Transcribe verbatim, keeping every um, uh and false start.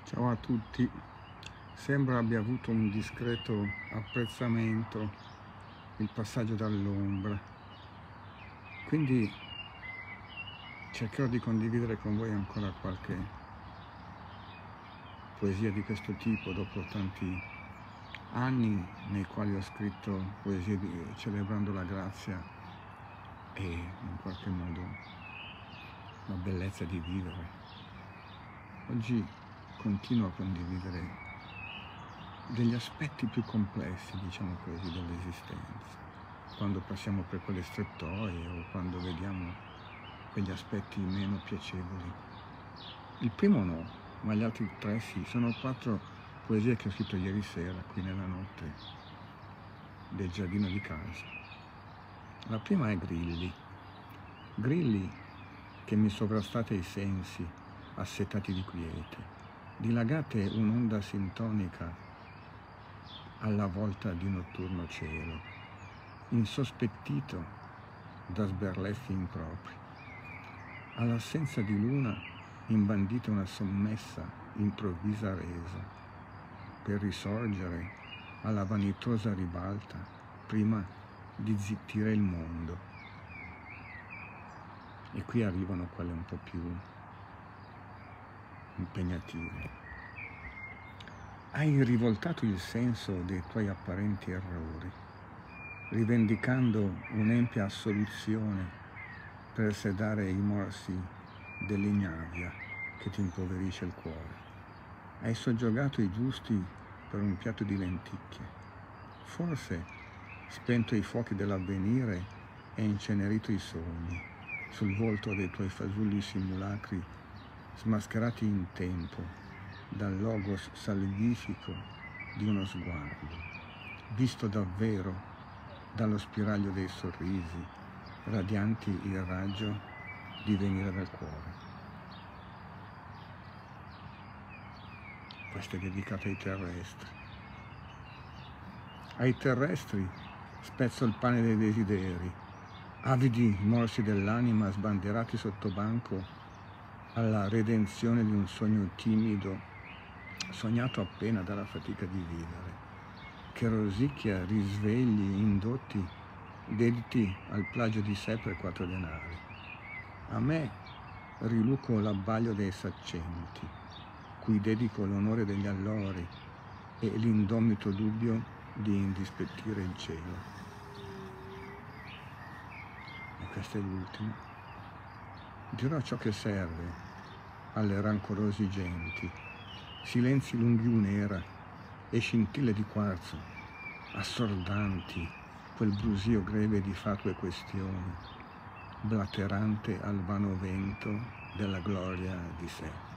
Ciao a tutti, sembra abbia avuto un discreto apprezzamento il passaggio dall'ombra, quindi cercherò di condividere con voi ancora qualche poesia di questo tipo dopo tanti anni nei quali ho scritto poesie di, celebrando la grazia e in qualche modo la bellezza di vivere. Oggi continuo a condividere degli aspetti più complessi, diciamo così, dell'esistenza, quando passiamo per quelle strettoie o quando vediamo quegli aspetti meno piacevoli. Il primo no, ma gli altri tre sì. Sono quattro poesie che ho scritto ieri sera, qui nella notte del giardino di casa. La prima è Grilli. Grilli che mi sovrastate i sensi, assetati di quiete. Dilagate un'onda sintonica alla volta di notturno cielo, insospettito da sberleffi impropri. All'assenza di luna imbandite una sommessa, improvvisa resa, per risorgere alla vanitosa ribalta prima di zittire il mondo. E qui arrivano quelle un po' più impegnative. Hai rivoltato il senso dei tuoi apparenti errori, rivendicando un'empia assoluzione per sedare i morsi dell'ignavia che ti impoverisce il cuore. Hai soggiogato i giusti per un piatto di lenticchie, forse spento i fuochi dell'avvenire e incenerito i sogni sul volto dei tuoi fasulli simulacri smascherati in tempo dal logos salvifico di uno sguardo, visto davvero dallo spiraglio dei sorrisi, radianti il raggio di venire dal cuore. Questa è dedicata ai terrestri. Ai terrestri spezzo il pane dei desideri, avidi morsi dell'anima sbanderati sotto banco alla redenzione di un sogno timido, sognato appena dalla fatica di vivere, che rosicchia risvegli indotti dediti al plagio di sé per quattro denari. A me riluco l'abbaglio dei saccenti, cui dedico l'onore degli allori e l'indomito dubbio di indispettire il cielo. E questa è l'ultima. Dirò ciò che serve alle rancorosi genti, silenzi lunghi un'era e scintille di quarzo, assordanti quel brusio greve di fatue questioni, blaterante al vano vento della gloria di sé.